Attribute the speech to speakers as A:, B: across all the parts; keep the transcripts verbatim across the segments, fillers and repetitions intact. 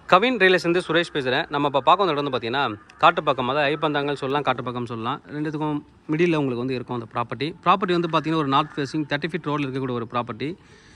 A: கவின் ரியலேஷன் சுரேஷ் பேசுகிறேன். நம்ம இப்போ பார்க்க வந்த இடம் வந்து பார்த்தீங்கன்னா காட்டுப்பக்கம், அதாவது ஐப்பந்தாங்கல் சொல்லலாம், காட்டுப்பக்கம் சொல்லலாம். ரெண்டுத்துக்கும் மிடில் உங்களுக்கு வந்து இருக்கும் அந்த ப்ராப்பர்ட்டி. ப்ராப்பர்ட்டி வந்து பார்த்தீங்கன்னா ஒரு நார்த் ஃபேஸிங் தேர்ட்டி ஃபீட் ரோடில் இருக்கக்கூடிய ஒரு ப்ராப்பர்ட்டி.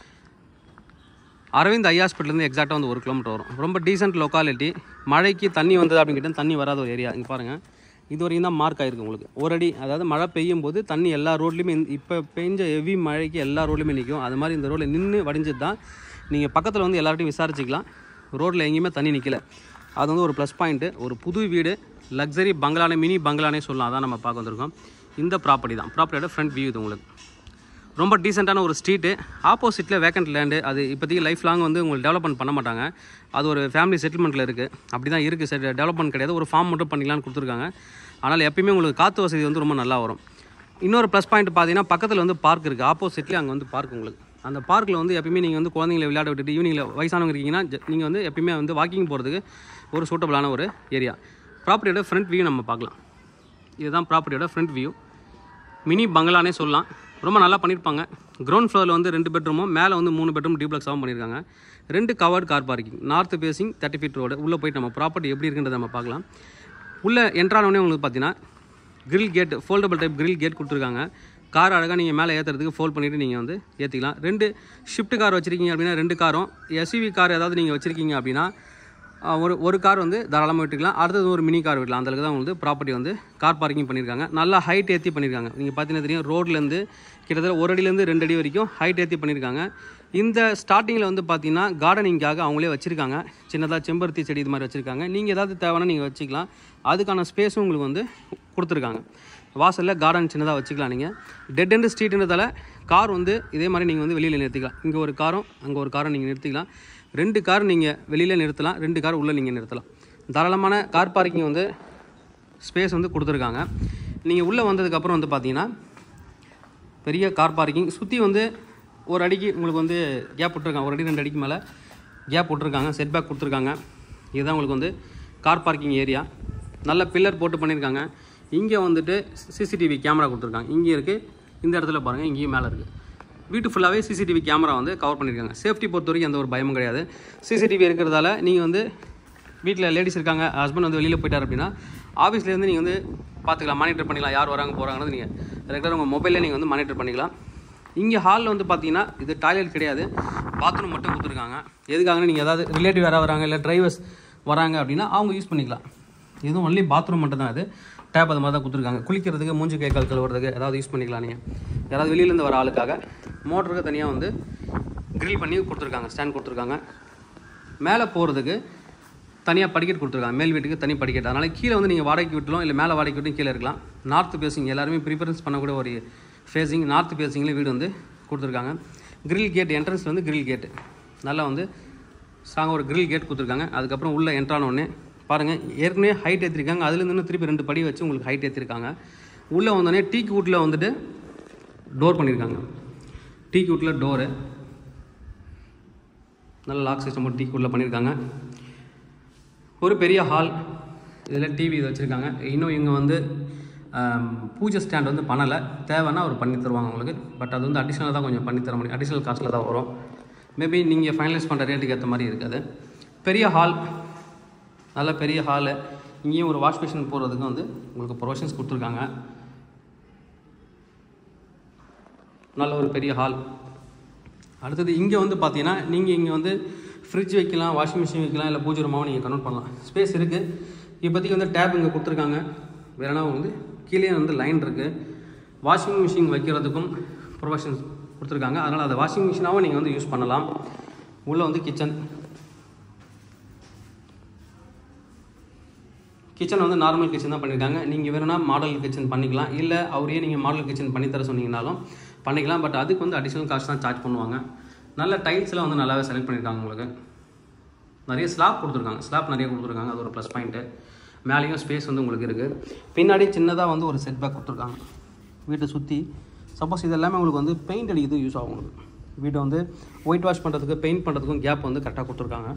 A: அரவிந்த் ஐ ஹாஸ்பிட்டலேருந்து எக்ஸாக்டாக வந்து ஒரு கிலோமீட்டர் வரும். ரொம்ப டீசென்ட் லொக்காலிட்டி. மழைக்கு தண்ணி வந்தது அப்படின்னு கேட்டால் தண்ணி வராத ஒரு ஏரியா. இங்கே பாருங்கள், இது வரைக்கும் தான் மார்க் ஆகிருக்கு உங்களுக்கு ஒரு அடி. அதாவது மழை பெய்யும் போது தண்ணி எல்லா ரோட்லேயுமே இப்போ பெஞ்ச ஹெவி மழைக்கு எல்லா ரோட்லையுமே நிற்கும். அது மாதிரி இந்த ரோட்டில் நின்று வடிஞ்சது தான். நீங்கள் பக்கத்தில் வந்து எல்லார்ட்டையும் விசாரிச்சிக்கலாம். ரோட்டில் எங்கேயுமே தண்ணி நிற்கல. அது வந்து ஒரு ப்ளஸ் பாயிண்ட்டு. ஒரு புது வீடு, லக்ஸரி பங்களானே, மினி பங்களானே சொல்லலாம். அதான் நம்ம பார்க்க வந்திருக்கோம். இந்த ப்ராப்பர்ட்டி தான். ப்ராப்பர்ட்டியோட ஃப்ரண்ட் வியூ இது உங்களுக்கு. ரொம்ப டீசெண்டான ஒரு ஸ்ட்ரீட்டு. ஆப்போசிட்டில் வேக்கண்ட் லேண்டு. அது இப்போதைக்கு லைஃப் லாங் வந்து உங்களுக்கு டெவலப்மெண்ட் பண்ண மாட்டாங்க. அது ஒரு ஃபேமிலி செட்டில்மெண்ட்டில் இருக்குது. அப்படி தான் இருக்குது. சரி, டெவலப்மெண்ட் கிடையாது, ஒரு ஃபார்ம் மட்டும் பண்ணிக்கலான்னு கொடுத்துருக்காங்க. ஆனால் எப்பயுமே உங்களுக்கு காற்று வசதி வந்து ரொம்ப நல்லா வரும். இன்னொரு ப்ளஸ் பாயிண்ட் பார்த்தீங்கன்னா பக்கத்தில் வந்து பார்க் இருக்குது. ஆப்போசிட்லேயே அங்கே வந்து பார்க் உங்களுக்கு. அந்த பார்க்கில் வந்து எப்பயுமே நீங்கள் வந்து குழந்தைங்களை விளையாட விட்டுட்டு ஈவினிங்கில் வயசானவங்க இருக்கீங்கன்னா நீங்கள் வந்து எப்பயுமே வந்து வாக்கிங் போகிறதுக்கு ஒரு சூட்டபிளான ஒரு ஏரியா. ப்ராப்பர்ட்டியோட ஃப்ரண்ட் வியூ நம்ம பார்க்கலாம். இதுதான் ப்ராப்பர்ட்டியோட ஃப்ரண்ட் வியூ. மினி பங்களானே சொல்லலாம். ரொம்ப நல்லா பண்ணியிருப்பாங்க. கிரவுண்ட் ஃப்ளோரில் வந்து ரெண்டு பெட்ரூமும், மேலே வந்து மூணு பெட்ரூம் டியூப்ளக்ஸாகவும் பண்ணியிருக்காங்க. ரெண்டு covered car parking. North facing thirty feet road. உள்ளே போய்ட்டு நம்ம ப்ராப்பர்ட்டி எப்படி இருக்குன்றதை நம்ம பார்க்கலாம். உள்ளே என்ட்ரானோடனே உங்களுக்கு பார்த்தீங்கன்னா grill gate, foldable type grill gate கொடுத்துருக்காங்க. கார் அழகாக நீங்கள் மேலே ஏற்றுறதுக்கு ஃபோல்ட் பண்ணிவிட்டு நீங்கள் வந்து ஏற்றிக்கலாம். ரெண்டு ஷிஃப்ட் கார் வச்சுருக்கீங்க அப்படின்னா ரெண்டு காரும், எஸ்யூவி கார் ஏதாவது நீங்கள் வச்சுருக்கீங்க அப்படின்னா ஒரு ஒரு கார் வந்து தாராளமாக விட்டுக்கலாம். அடுத்தது ஒரு மினி கார் விடலாம். அந்தளவுக்கு தான் வந்து ப்ராப்பர்ட்டி வந்து கார் பார்க்கிங் பண்ணியிருக்காங்க. நல்லா ஹைட் ஏற்றி பண்ணியிருக்காங்க. நீங்கள் பார்த்தீங்கன்னா தெரியும், ரோட்லேருந்து கிட்டத்தட்ட ஒரு அடியிலேருந்து ரெண்டு அடி வரைக்கும் ஹைட் ஏற்றி பண்ணியிருக்காங்க. இந்த ஸ்டார்டிங்கில் வந்து பார்த்தீங்கன்னா கார்டனிங்காக அவங்களே வச்சுருக்காங்க. சின்னதாக செம்பருத்தி செடி இது மாதிரி வச்சுருக்காங்க. நீங்கள் ஏதாவது தேவைன்னா நீங்கள் வச்சுக்கலாம். அதுக்கான ஸ்பேஸும் உங்களுக்கு வந்து கொடுத்துருக்காங்க. வாசலில் கார்டன் சின்னதாக வச்சுக்கலாம். நீங்கள் டெட் எண்டு ஸ்ட்ரீட்ன்றதால கார் வந்து இதே மாதிரி நீங்கள் வந்து வெளியில் நிறுத்திக்கலாம். இங்கே ஒரு காரும் அங்கே ஒரு காரும் நீங்கள் நிறுத்திக்கலாம். ரெண்டு கார் நீங்கள் வெளியில் நிறுத்தலாம், ரெண்டு கார் உள்ளே நீங்கள் நிறுத்தலாம். தாராளமான கார் பார்க்கிங் வந்து ஸ்பேஸ் வந்து கொடுத்துருக்காங்க. நீங்கள் உள்ளே வந்ததுக்கப்புறம் வந்து பார்த்தீங்கன்னா பெரிய கார் பார்க்கிங். சுற்றி வந்து ஒரு அடிக்கு உங்களுக்கு வந்து கேப் விட்ருக்காங்க. ஒரு அடி ரெண்டு அடிக்கு மேலே கேப் விட்ருக்காங்க. செட் பேக் கொடுத்துருக்காங்க. இதுதான் உங்களுக்கு வந்து கார் பார்க்கிங் ஏரியா. நல்ல பில்லர் போட்டு பண்ணியிருக்காங்க. இங்கே வந்துட்டு சிசிடிவி கேமரா கொடுத்துருக்காங்க. இங்கே இருக்குது, இந்த இடத்துல பாருங்கள், இங்கேயும் மேலே இருக்குது. வீட்டு ஃபுல்லாகவே சிசிடிவி கேமரா வந்து கவர் பண்ணியிருக்காங்க. சேஃப்டி பொறுத்த வரைக்கும் எந்த ஒரு பயமும் கிடையாது. சிசிடிவி இருக்கிறதால நீங்கள் வந்து வீட்டில் லேடிஸ் இருக்காங்க, ஹஸ்பண்ட் வந்து வெளியில் போயிட்டார் அப்படின்னா ஆஃபீஸ்லேருந்து நீங்கள் வந்து பார்த்துக்கலாம், மானிட்டர் பண்ணிக்கலாம். யார் வராங்க போகிறாங்கன்னு நீங்கள் ரெகுலராக உங்கள் மொபைலில் நீங்கள் வந்து மானிட்டர் பண்ணிக்கலாம். இங்கே ஹாலில் வந்து பார்த்தீங்கன்னா இது டாய்லெட் கிடையாது, பாத்ரூம் மட்டும் கொடுத்துருக்காங்க. எதுக்காகனா நீங்கள் ஏதாவது ரிலேட்டிவ் யாராவது வராங்க, இல்லை டிரைவர்ஸ் வராங்க அப்படின்னா அவங்க யூஸ் பண்ணிக்கலாம். இதுவும் ஒன்லி பாத்ரூம் மட்டும் தான். இது டேப் அது மாதிரி தான் கொடுத்துருக்காங்க. குளிக்கிறதுக்கு, மூஞ்சி கை கால் கழுவுறதுக்கு ஏதாவது யூஸ் பண்ணிக்கலாம். நீங்கள் யாராவது வெளியிலேருந்து வர ஆளுக்காக மோட்டருக்கு தனியாக வந்து க்ரில் பண்ணி கொடுத்துருக்காங்க, ஸ்டாண்ட் கொடுத்துருக்காங்க. மேலே போகிறதுக்கு தனியாக படிக்கட் கொடுத்துருக்காங்க. மேல் வீட்டுக்கு தனி படிக்கட். அதனால் கீழே வந்து நீங்கள் வாடகைக்கு விட்டலாம், இல்லை மேலே வாடகைக்கு விட்டும் கீழே இருக்கலாம். நார்த் ஃபேஸிங் எல்லாருமே ப்ரிஃபரன்ஸ் பண்ணக்கூடிய ஒரு ஃபேஸிங். நார்த் ஃபேஸிங்கில் வீடு வந்து கொடுத்துருக்காங்க. க்ரில் கேட், என்ட்ரன்ஸ் வந்து க்ரில் கேட்டு நல்லா வந்து ஸ்ட்ராங்காக ஒரு க்ரில் கேட் கொடுத்துருக்காங்க. அதுக்கப்புறம் உள்ளே என்ட்ரானோடனே பாருங்கள், ஏற்கனவே ஹைட் ஏற்றிருக்காங்க. அதுலேருந்து இன்னும் திருப்பி ரெண்டு படி வச்சு உங்களுக்கு ஹைட் ஏற்றிருக்காங்க. உள்ளே வந்தோடனே டீக் வுட்டில் வந்துட்டு டோர் பண்ணியிருக்காங்க. டீக் வுட்டில் டோரு நல்ல லாக் சிஸ்டம் போட்டு டீக் வுட்டில் பண்ணியிருக்காங்க. ஒரு பெரிய ஹால், இதில் டிவி இது வச்சுருக்காங்க. இன்னும் இங்கே வந்து பூஜை ஸ்டாண்ட் வந்து பண்ணலை. தேவைன்னா அவர் பண்ணி தருவாங்க உங்களுக்கு. பட் அது வந்து அடிஷ்னலாக தான் கொஞ்சம் பண்ணி தர முடியும். அடிஷ்னல் காஸ்ட்டில் தான் வரும். மேபி நீங்கள் ஃபைனலைஸ் பண்ணுற ரேட்டுக்கு ஏற்ற மாதிரி இருக்காது. பெரிய ஹால், நல்ல பெரிய ஹாலு. இங்கேயும் ஒரு வாஷ் மிஷின் போடுறதுக்கு வந்து உங்களுக்கு ப்ரொவிஷன்ஸ் கொடுத்துருக்காங்க. நல்ல ஒரு பெரிய ஹால். அடுத்தது இங்கே வந்து பார்த்தீங்கன்னா நீங்கள் இங்கே வந்து ஃப்ரிட்ஜ் வைக்கலாம், வாஷிங் மிஷின் வைக்கலாம், இல்லை பூஜை ரூமாவும் நீங்கள் கன்வெர்ட் பண்ணலாம். ஸ்பேஸ் இருக்குது. இப்போதைக்கு வந்து டேப் இங்கே கொடுத்துருக்காங்க. வேறனா வந்து கீழே வந்து லைன் இருக்குது. வாஷிங் மிஷின் வைக்கிறதுக்கும் ப்ரொவிஷன்ஸ் கொடுத்துருக்காங்க. அதனால் அதை வாஷிங் மிஷினாகவும் நீங்கள் வந்து யூஸ் பண்ணலாம். உள்ளே வந்து கிச்சன். கிச்சன் வந்து நார்மல் கிச்சன் தான் பண்ணியிருக்காங்க. நீங்கள் வேணும்னா மாடல் கிச்சன் பண்ணிக்கலாம், இல்லை அவரையே நீங்கள் மாடல் கிச்சன் பண்ணித்தர சொன்னீங்கனாலும் பண்ணிக்கலாம். பட் அதுக்கு வந்து அடிஷ்னல் காஸ்ட் தான் சார்ஜ் பண்ணுவாங்க. நல்ல டைல்ஸ்லாம் வந்து நல்லாவே செலக்ட் பண்ணியிருக்காங்க. உங்களுக்கு நிறைய ஸ்லாப் கொடுத்துருக்காங்க. ஸ்லாப் நிறைய கொடுத்துருக்காங்க. அது ஒரு ப்ளஸ் பாயிண்ட்டு. மேலேயும் ஸ்பேஸ் வந்து உங்களுக்கு இருக்குது. பின்னாடி சின்னதாக வந்து ஒரு செட் பேக் கொடுத்துருக்காங்க வீட்டை சுற்றி. சப்போஸ் இது எல்லாமே உங்களுக்கு வந்து பெயிண்ட் அடிக்கிறது யூஸ் ஆகும். உங்களுக்கு வீட்டை வந்து ஒயிட் வாஷ் பண்ணுறதுக்கு, பெயிண்ட் பண்ணுறதுக்கும் கேப் வந்து கரெக்டாக கொடுத்துருக்காங்க.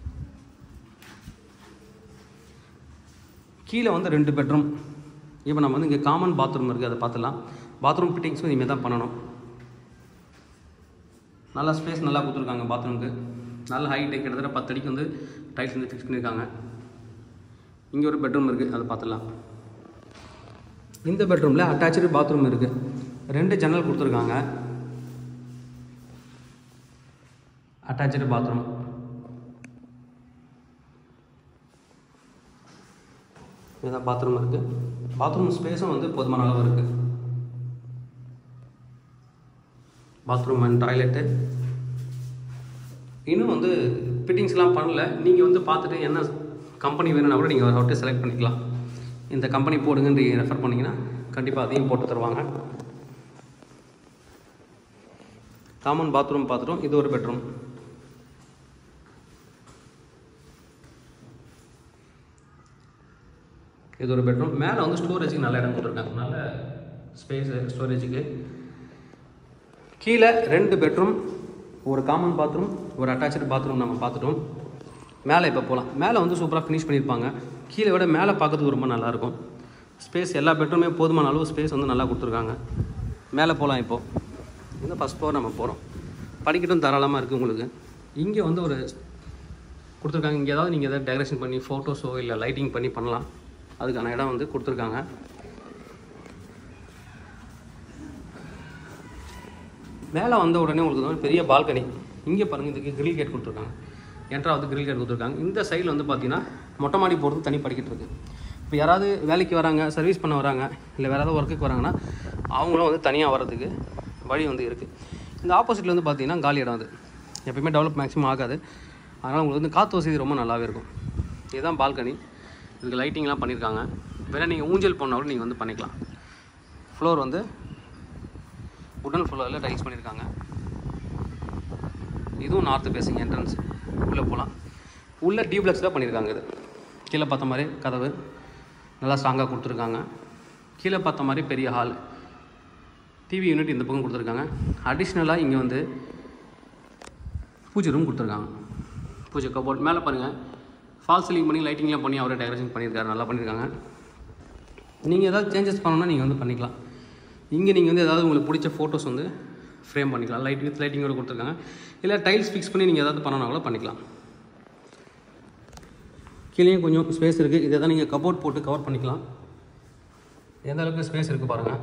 A: கீழே வந்து ரெண்டு பெட்ரூம். இப்போ நம்ம வந்து இங்கே காமன் பாத்ரூம் இருக்குது, அதை பார்த்துலாம். பாத்ரூம் ஃபிட்டிங்ஸும் இனிமேல் தான் பண்ணணும். நல்லா ஸ்பேஸ் நல்லா கொடுத்துருக்காங்க பாத்ரூமுக்கு. நல்ல ஹைட்டு, கிட்டத்தட்ட பத்து அடிக்கு வந்து டைல்ஸ் வந்து ஃபிக்ஸ் பண்ணியிருக்காங்க. இங்கே ஒரு பெட்ரூம் இருக்குது, அதை பார்த்துடலாம். இந்த பெட்ரூமில் அட்டாச்சு பாத்ரூம் இருக்குது. ரெண்டு ஜன்னல் கொடுத்துருக்காங்க. Attach bathroom. இதுதான் பாத்ரூம் இருக்குது. பாத்ரூம் ஸ்பேஸும் வந்து போதுமான அளவு இருக்குது. பாத்ரூம் அண்ட் டாய்லெட்டு இன்னும் வந்து ஃபிட்டிங்ஸ்லாம் பண்ணல. நீங்கள் வந்து பார்த்துட்டு என்ன கம்பெனி வேணும்னா கூட நீங்கள் அவர்கிட்ட செலக்ட் பண்ணிக்கலாம். இந்த கம்பெனி போடுங்கன்னு நீங்கள் ரெஃபர் பண்ணிங்கன்னா கண்டிப்பாக அதையும் போட்டு தருவாங்க. காமன் பாத்ரூம் பார்த்துட்டோம். இது ஒரு பெட்ரூம். இது ஒரு பெட்ரூம். மேலே வந்து ஸ்டோரேஜுக்கு நல்ல இடம் கொடுத்துருக்காங்க, நல்ல ஸ்பேஸு ஸ்டோரேஜுக்கு. கீழே ரெண்டு பெட்ரூம், ஒரு காமன் பாத்ரூம், ஒரு அட்டாச்சு பாத்ரூம் நம்ம பார்த்துட்டோம். மேலே இப்போ போகலாம். மேலே வந்து சூப்பராக ஃபினிஷ் பண்ணியிருப்பாங்க. கீழே விட மேலே பார்க்கறதுக்கு ரொம்ப நல்லாயிருக்கும். ஸ்பேஸ் எல்லா பெட்ரூமே போதுமான அளவு ஸ்பேஸ் வந்து நல்லா கொடுத்துருக்காங்க. மேலே போகலாம். இப்போது இந்த ஃபஸ்ட் ஃப்ளோர் நம்ம போகிறோம். படிக்கட்டும் தாராளமாக இருக்குது உங்களுக்கு. இங்கே வந்து ஒரு கொடுத்துருக்காங்க. இங்கே ஏதாவது நீங்கள் எதாவது டெக்கரேஷன் பண்ணி ஃபோட்டோஸோ இல்லை லைட்டிங் பண்ணி பண்ணலாம். அதுக்கான இடம் வந்து கொடுத்துருக்காங்க. மேலே வந்த உடனே உங்களுக்கு வந்து பெரிய பால்கனி. இங்கே பாருங்கள், இதுக்கு கிரில் கேட் கொடுத்துருக்காங்க. என்ட்ராவது கிரில் கேட் கொடுத்துருக்காங்க. இந்த சைடில் வந்து பார்த்தீங்கன்னா மொட்டை மாடி போகிறது தனி படிக்கட்டு இருக்குது. இப்போ யாராவது வேலைக்கு வராங்க, சர்வீஸ் பண்ண வராங்க, இல்லை வேறு ஏதாவது ஒர்க்குக்கு வராங்கன்னா அவங்களும் வந்து தனியாக வர்றதுக்கு வழி வந்து இருக்குது. இந்த ஆப்போசிட்டில் வந்து பார்த்தீங்கன்னா காலி இடம். அது எப்பயுமே டெவலப் மேக்ஸிமம் ஆகாது. அதனால் உங்களுக்கு வந்து காற்று வசதி ரொம்ப நல்லாவே இருக்கும். இதுதான் பால்கனி. இதுக்கு லைட்டிங்லாம் பண்ணியிருக்காங்க. வேணால் நீங்கள் ஊஞ்சல் போனாலும் நீங்கள் வந்து பண்ணிக்கலாம். ஃப்ளோர் வந்து உடன் ஃப்ளோரில் டைல்ஸ் பண்ணியிருக்காங்க. இதுவும் நார்த்து பேசிங் என்ட்ரன்ஸ். உள்ளே போகலாம். உள்ளே டியூப்ளெக்ஸ் தான் பண்ணியிருக்காங்க. இது கீழே பார்த்த மாதிரி கதவு நல்லா ஸ்ட்ராங்காக கொடுத்துருக்காங்க. கீழே பார்த்த மாதிரி பெரிய ஹால், டிவி யூனிட் இந்த பக்கம் கொடுத்துருக்காங்க. அடிஷ்னலாக இங்கே வந்து பூஜை ரூம் கொடுத்துருக்காங்க. பூஜை கபோர்ட். மேலே பாருங்கள், ஃபால் சீலிங் பண்ணி லைட்டிங்லாம் பண்ணி அவரே டெக்கரேஷன் பண்ணியிருக்காரு. நல்லா பண்ணியிருக்காங்க. நீங்கள் ஏதாவது சேஞ்சஸ் பண்ணணும்னா நீங்கள் வந்து பண்ணிக்கலாம். இங்கே நீங்கள் வந்து ஏதாவது உங்களுக்கு பிடிச்ச ஃபோட்டோஸ் வந்து ஃப்ரேம் பண்ணிக்கலாம். லைட் வித் லைட்டிங்கோடு கொடுத்துருக்காங்க. இல்லை டைல்ஸ் ஃபிக்ஸ் பண்ணி நீங்கள் ஏதாவது பண்ணணும் கூட பண்ணிக்கலாம். கீழேயும் கொஞ்சம் ஸ்பேஸ் இருக்குது. இதை தான் நீங்கள் கபோர்ட் போட்டு கவர் பண்ணிக்கலாம். எந்த அளவுக்கு ஸ்பேஸ் இருக்குது பாருங்கள்.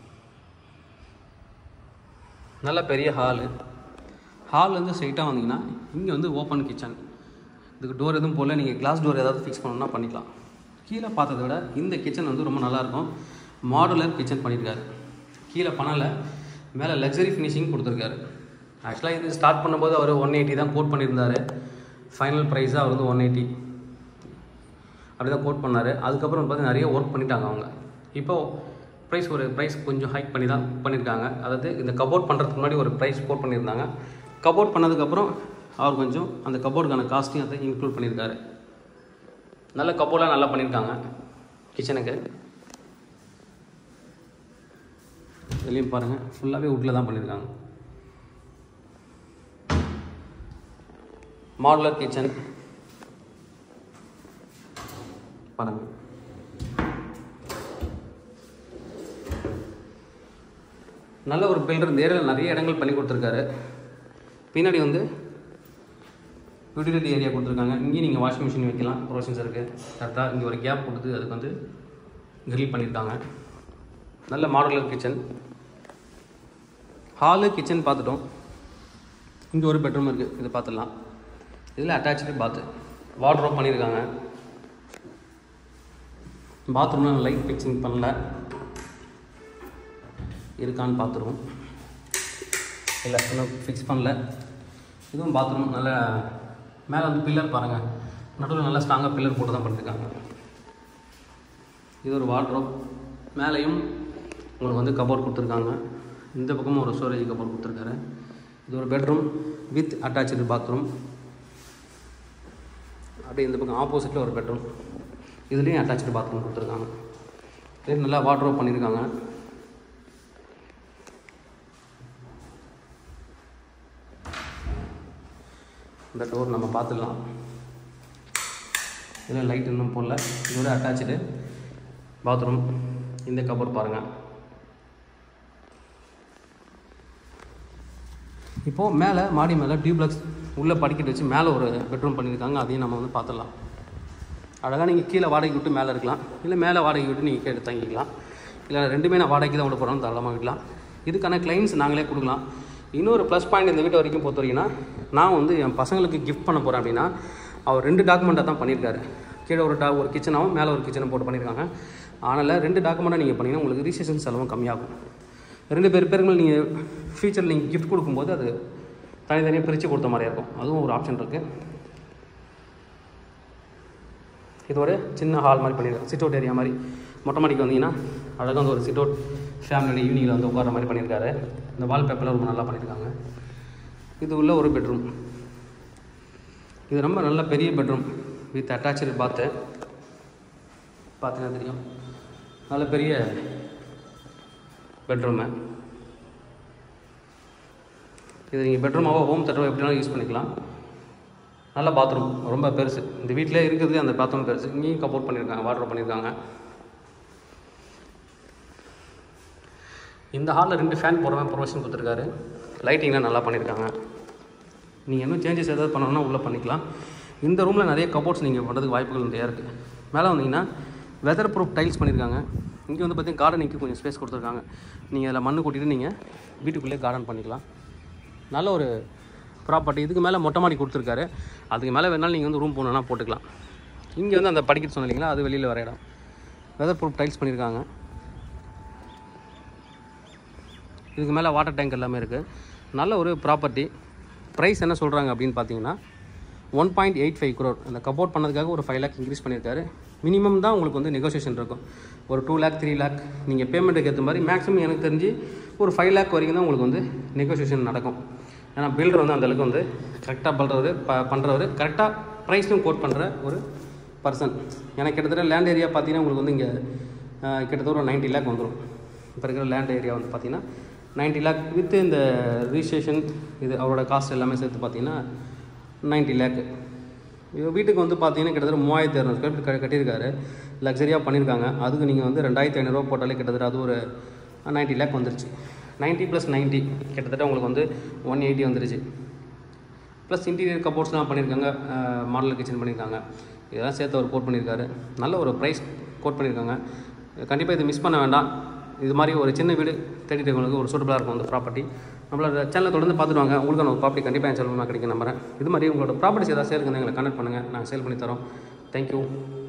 A: நல்ல பெரிய ஹாலு. ஹால்லேருந்து ஸ்ட்ரைட்டாக வந்தீங்கன்னா இங்கே வந்து ஓப்பன் கிச்சன். இதுக்கு டோர் எதுவும் போல் நீங்கள் கிளாஸ் டோர் ஏதாவது ஃபிக்ஸ் பண்ணணும்னா பண்ணிக்கலாம். கீழே பார்த்ததை விட இந்த கிச்சன் வந்து ரொம்ப நல்லாயிருக்கும். மாடுலர் கிச்சன் பண்ணியிருக்காரு. கீழே பண்ணலை, மேலே லக்ஸரி ஃபினிஷிங் கொடுத்துருக்காரு. ஆக்சுவலாக இது ஸ்டார்ட் பண்ணும்போது அவர் ஒன் எயிட்டி தான் கோட் பண்ணியிருந்தார். ஃபைனல் ப்ரைஸாக அவர் வந்து ஒன் எயிட்டி அப்படி தான் கோட் பண்ணார். அதுக்கப்புறம் பார்த்து நிறைய ஒர்க் பண்ணிட்டாங்க அவங்க. இப்போது ப்ரைஸ் ஒரு ப்ரைஸ் கொஞ்சம் ஹைக் பண்ணி தான் பண்ணியிருக்காங்க. அதாவது இந்த கபோர்ட் பண்ணுறதுக்கு முன்னாடி ஒரு ப்ரைஸ் கோட் பண்ணியிருந்தாங்க. கபோர்ட் பண்ணதுக்கப்புறம் அவர் கொஞ்சம் அந்த கபோர்டுக்கான காஸ்ட்டையும் அதை இன்க்ளூட் பண்ணியிருக்காரு. நல்ல கபோர்டெலாம் நல்லா பண்ணியிருக்காங்க கிச்சனுக்கு. இதுலேயும் பாருங்கள், ஃபுல்லாகவே வுட்டில் தான் பண்ணியிருக்காங்க. மாடுலர் கிச்சன் பாருங்கள். நல்ல ஒரு பில்டர். இந்த ஏரியாவில் நிறைய இடங்கள் பண்ணி கொடுத்துருக்காரு. பின்னாடி வந்து யூட்டிலிட்டி ஏரியா கொடுத்துருக்காங்க. இங்கேயும் நீங்கள் வாஷிங் மிஷின் வைக்கலாம், ப்ரொவிஷன்ஸ் இருக்குது. கரெக்டாக இங்கே ஒரு கேப் கொடுத்து அதுக்கு வந்து கிரில் பண்ணியிருக்காங்க. நல்ல மாடுலர் கிச்சன். ஹாலு கிச்சன் பார்த்துட்டோம். இங்கே ஒரு பெட்ரூம் இருக்குது, இது பார்த்துடலாம். இதில் அட்டாச்சு பாத்து, வார்ட்ரோப் பண்ணியிருக்காங்க. பாத்ரூம்லாம் லைட் ஃபிக்ஸிங் பண்ணல, இருக்கான்னு பார்த்துருவோம். இல்லை இன்னும் ஃபிக்ஸ் பண்ணல. இதுவும் பாத்ரூம் நல்ல மேலே வந்து பில்லர் பாருங்கள், நடுவில் நல்லா ஸ்ட்ராங்காக பில்லர் போட்டு தான் பண்ணியிருக்காங்க. இது ஒரு வார்ட்ரோப். மேலேயும் உங்களுக்கு வந்து கபோர்ட் கொடுத்துருக்காங்க. இந்த பக்கமும் ஒரு ஸ்டோரேஜ் கபோர்ட் கொடுத்துருக்காரு. இது ஒரு பெட்ரூம் வித் அட்டாச்சு பாத்ரூம். அப்படியே இந்த பக்கம் ஆப்போசிட்டில் ஒரு பெட்ரூம், இதுலேயும் அட்டாச்சு பாத்ரூம் கொடுத்துருக்காங்க. இது நல்லா வார்ட்ரோப் பண்ணியிருக்காங்க. இந்த டோர் நம்ம பார்த்துடலாம். இதில் லைட் இன்னும் போடல. இதோட அட்டாச்சு பாத்ரூம். இந்த கபோர்ட் பாருங்கள். இப்போது மேலே மாடி மேலே டியூப்ளெக்ஸ் உள்ளே படிக்கட்டு வச்சு மேலே ஒரு பெட்ரூம் பண்ணியிருக்காங்க. அதையும் நம்ம வந்து பார்த்துடலாம். அழகாக நீங்கள் கீழே வாடகைக்கு விட்டு மேலே இருக்கலாம், இல்லை மேலே வாடகைக்கு விட்டு நீங்கள் கீழே தங்கிக்கலாம், இல்லை ரெண்டுமே நான் வாடகைக்கு தான் விட போகிறோம், தாராளமாக விடலாம். இதுக்கான கிளைம்ஸ் நாங்களே கொடுக்கலாம். இன்னொரு ப்ளஸ் பாயிண்ட் இந்த வீட்டை வரைக்கும் பொறுத்த வரைக்கும்னா, நான் வந்து என் பசங்களுக்கு கிஃப்ட் பண்ண போகிறேன் அப்படின்னா அவர் ரெண்டு டாக்குமெண்ட்டாக தான் பண்ணியிருக்காரு. கீழே ஒரு டா ஒரு கிச்சனாகவும் மேலே ஒரு கிச்சனை போட்டு பண்ணியிருக்காங்க. அதனால் ரெண்டு டாக்குமெண்ட்டாக நீங்கள் பண்ணிங்கன்னா உங்களுக்கு ரிஜிஸ்ட்ரேஷன் செலவும் கம்மியாகும். ரெண்டு பேர் பேருங்கள் நீங்கள் ஃபியூச்சரில் நீங்கள் கிஃப்ட் கொடுக்கும்போது அது தனித்தனியாக பிரித்து கொடுத்த மாதிரியா இருக்கும். அதுவும் ஒரு ஆப்ஷன் இருக்குது. இது ஒரு சின்ன ஹால் மாதிரி பண்ணியிருக்காங்க, சிட் அவுட் ஏரியா மாதிரி. மொட்டை மாடிக்கு வந்தீங்கன்னா அழகாக வந்து ஒரு சிட் அவுட் ஃபேமிலியோட ஈவினிங்கில் வந்து உட்கார மாதிரி பண்ணியிருக்காரு. இந்த வால்பேப்பரில் ரொம்ப நல்லா பண்ணியிருக்காங்க. இது உள்ள ஒரு பெட்ரூம். இது ரொம்ப நல்ல பெரிய பெட்ரூம் வித் அட்டாச்சு பாத்து. பார்த்தீங்கன்னா தெரியும், நல்ல பெரிய பெட்ரூமு. இது நீங்கள் பெட்ரூமாவோ ஹோம் தேட்டரோ எப்படினாலும் யூஸ் பண்ணிக்கலாம். நல்ல பாத்ரூம், ரொம்ப பெருசு. இந்த வீட்டிலே இருக்கிறது அந்த பாத்ரூம் பெருசு. இங்கேயும் கப்போர்ட் பண்ணியிருக்காங்க, வாட்டர் பண்ணியிருக்காங்க. இந்த ஹாலில் ரெண்டு ஃபேன் போடுற மாதிரி ப்ரொவிஷன் கொடுத்துருக்காரு. லைட்டிங்லாம் நல்லா பண்ணியிருக்காங்க. நீங்கள் இன்னும் சேஞ்சஸ் ஏதாவது பண்ணணும்னா உள்ளே பண்ணிக்கலாம். இந்த ரூமில் நிறைய கபோர்ட்ஸ் நீங்கள் பண்ணுறதுக்கு வாய்ப்புகள் நிறையா இருக்குது. மேலே வந்தீங்கன்னா வெதர் ப்ரூஃப் டைல்ஸ் பண்ணியிருக்காங்க. இங்கே வந்து பார்த்தீங்கன்னா கார்டனிங்க்கு கொஞ்சம் ஸ்பேஸ் கொடுத்துருக்காங்க. நீங்கள் அதில் மண்ணு கூட்டிட்டு நீங்கள் வீட்டுக்குள்ளேயே கார்டன் பண்ணிக்கலாம். நல்ல ஒரு ப்ராப்பர்ட்டி. இதுக்கு மேலே மொட்டை மாடி கொடுத்துருக்காரு. அதுக்கு மேலே வேணாலும் நீங்கள் வந்து ரூம் போகணுன்னா போட்டுக்கலாம். இங்கே வந்து அந்த படிக்கட்டு சொன்ன இல்லைங்களா, அது வெளியில் வர இடம். வெதர் ப்ரூஃப் டைல்ஸ் பண்ணியிருக்காங்க. இதுக்கு மேலே வாட்டர் டேங்க் எல்லாமே இருக்குது. நல்ல ஒரு ப்ராப்பர்ட்டி. ப்ரைஸ் என்ன சொல்கிறாங்க அப்படின்னு பார்த்தீங்கன்னா one point eight five crore. அந்த கபோர்ட் பண்ணதுக்காக ஒரு ஃபைவ் லேக் இன்க்ரீஸ் பண்ணியிருக்காரு. மினிமம் தான் உங்களுக்கு வந்து நெகோசியேஷன் இருக்கும். ஒரு டூ லேக் த்ரீ லேக் நீங்கள் பேமெண்ட்டுக்கு ஏற்ற மாதிரி மேக்ஸிமம் எனக்கு தெரிஞ்சு ஒரு ஃபைவ் லேக் வரைக்கும் தான் உங்களுக்கு வந்து நெகோசியேஷன் நடக்கும். ஏன்னா பில்டர் வந்து அந்தளவுக்கு வந்து கரெக்டாக பண்ணுறவர் ப பண்ணுறவர் கரெக்டாக ப்ரைஸும் கோட் பண்ணுற ஒரு பர்சன். எனக்கு கிட்டத்தட்ட லேண்ட் ஏரியா பார்த்தீங்கன்னா உங்களுக்கு வந்து இங்கே கிட்டத்தட்ட ஒரு நைன்ட்டி லேக் வந்துடும். இப்போ இருக்கிற லேண்ட் ஏரியா வந்து பார்த்தீங்கன்னா நைன்ட்டி லேக் வித் இந்த ரிஜிஸ்ட்ரேஷன் இது அவரோட காஸ்ட் எல்லாமே சேர்த்து பார்த்தீங்கன்னா நைன்ட்டி லேக்கு. வீட்டுக்கு வந்து பார்த்தீங்கன்னா கிட்டத்தட்ட மூவாயிரத்தி இரநூறு ஸ்கொயர் ஃபீட் கட்டியிருக்காரு. லக்ஸரியாக பண்ணியிருக்காங்க. அதுக்கு நீங்கள் வந்து ரெண்டாயிரத்தி ஐநூறுரூவா போட்டாலே கிட்டத்தட்ட அது ஒரு நைன்ட்டி லேக் வந்துருச்சு. நைன்ட்டி ப்ளஸ் நைன்ட்டி கிட்டத்தட்ட உங்களுக்கு வந்து ஒன் எயிட்டி வந்துருச்சு. ப்ளஸ் இன்டீரியர் கபோர்ட்ஸ்லாம் பண்ணியிருக்காங்க, மாடல் கிச்சன் பண்ணியிருக்காங்க. இதெல்லாம் சேர்த்து அவர் கோட் பண்ணியிருக்காரு. நல்ல ஒரு ப்ரைஸ் கோட் பண்ணியிருக்காங்க. கண்டிப்பாக இதை மிஸ் பண்ண வேண்டாம். இது மாதிரி ஒரு சின்ன வீடு தேடிட்டு உங்களுக்கு ஒரு சூட்டபுளாக இருக்கும் அந்த ப்ராப்பர்ட்டி. நம்மளோட சேனலை தொடர்ந்து பார்த்துட்டு வாங்க. உங்களுக்கான ஒரு ப்ராப்பர்ட்டி கண்டிப்பாக என் செலவு கிடைக்கும் நம்புறேன். இது மாதிரி உங்களோட ப்ராப்பர்ட்டிஸ் ஏதாவது சேல் இருக்குன்னு எங்களை கனெக்ட் பண்ணுங்கள். நாங்கள் சேல் பண்ணி தரோம். தேங்க்யூ.